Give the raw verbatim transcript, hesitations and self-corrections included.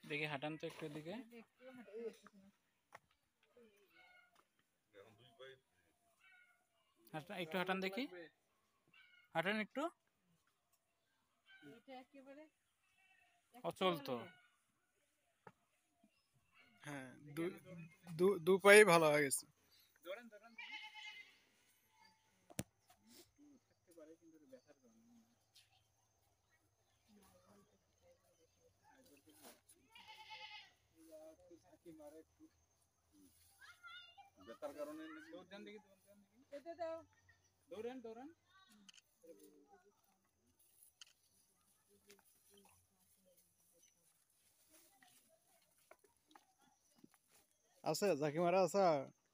দেখি হাঁটান তো একটু দিকে, একটু হাঁটান দেখি, হাঁটান একটু। অচল তো। হ্যাঁ, দু পায়ে ভালো হয়ে গেছে। ব্যথার কারণে দৌড়ান দৌড়ান। আছে ঝাঁকি মারা আছে।